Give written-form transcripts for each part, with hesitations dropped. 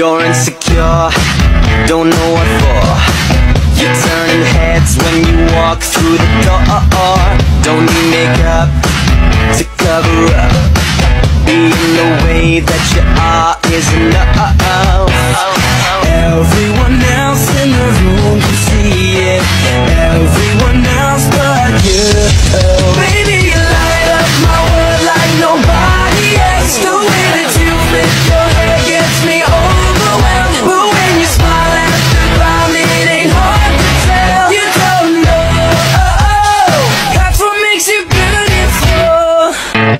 You're insecure, don't know what for. You're turning heads when you walk through the door. Don't need makeup to cover up. Being the way that you are is enough. Everyone else in the room can see it. Everyone else but you. Baby, you light up my world like nobody else. The way that you flip your hair gets me overwhelmed. But when you smile at the ground, it ain't hard to tell. You don't know, that's what makes you beautiful.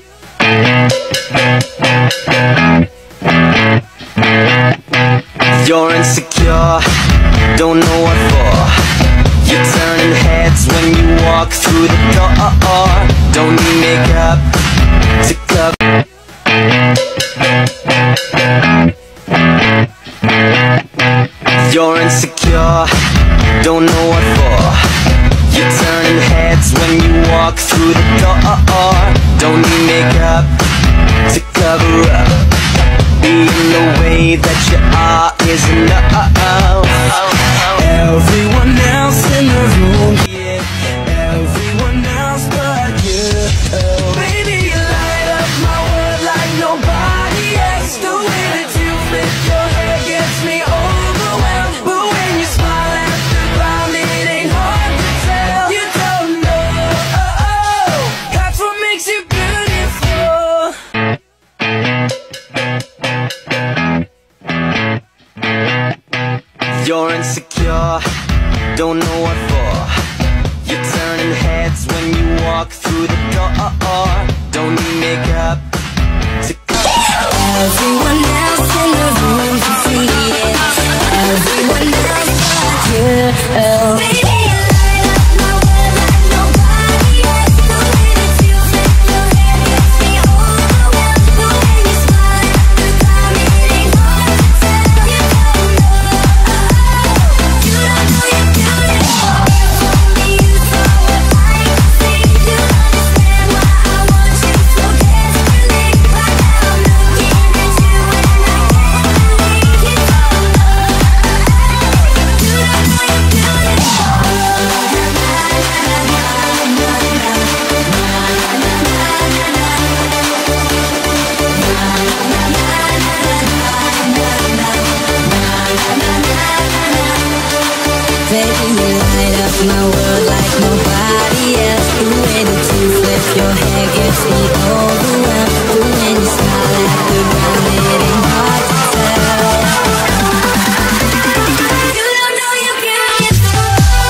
You're insecure, don't know what for. You're turning heads when you walk through the door. Don't need makeup to cover. You're insecure, don't know what for. You're turning heads when you walk through the door. Don't need makeup to cover up. Being the way that you are is enough. Everyone else in the room, yeah. Everyone else but you. Baby, you light up my world like nobody else. The way that you flip your hair gets me overwhelmed. But when you smile at the ground, it ain't hard to tell. You don't know, that's what makes you beautiful. You're insecure, don't know what for. You're turning heads when you walk through the door. Don't need makeup to cover. Everyone else in the room can see it. Everyone else but you. Baby, you light up my world like nobody else. The way that you flip your hair gets me overwhelmed. But when you smile at the ground, it ain't hard to tell. You don't know. Baby, you light up my world like nobody else. The way that you flip your hair gets me overwhelmed. But when you smile at the ground, it ain't hard to tell. You don't know you're beautiful.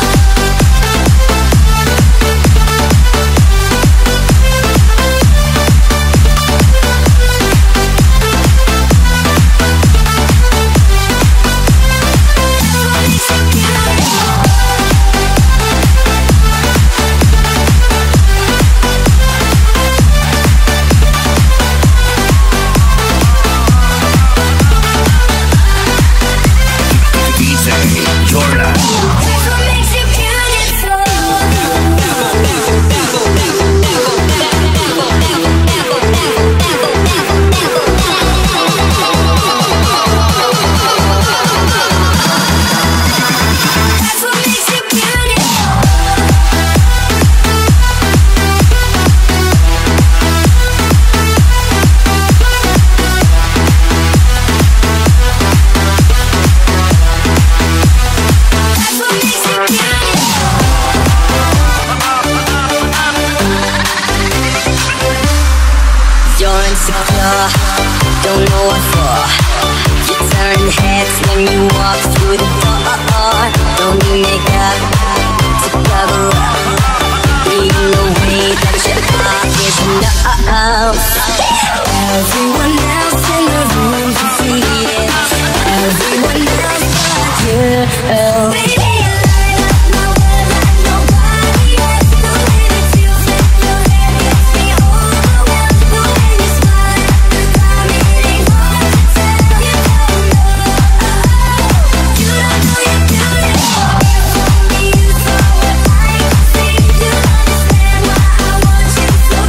Don't know what for. You turn heads when you walk through the door. Don't need makeup to cover up. Being the way that you are is enough. Everyone else in the room can see it. Everyone else but you. Baby, you light up my world like nobody else. The way that you flip your hair gets me overwhelmed. But when you smile at the ground, it ain't hard to tell. You don't know, you don't know you're beautiful. You told me you saw what I could see. You understand why I want you so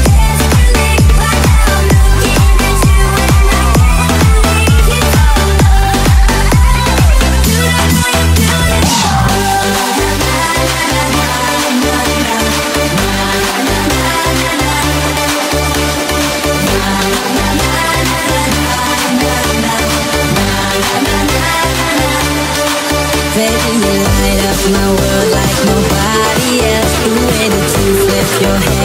my world like nobody else. The way that you flip your hair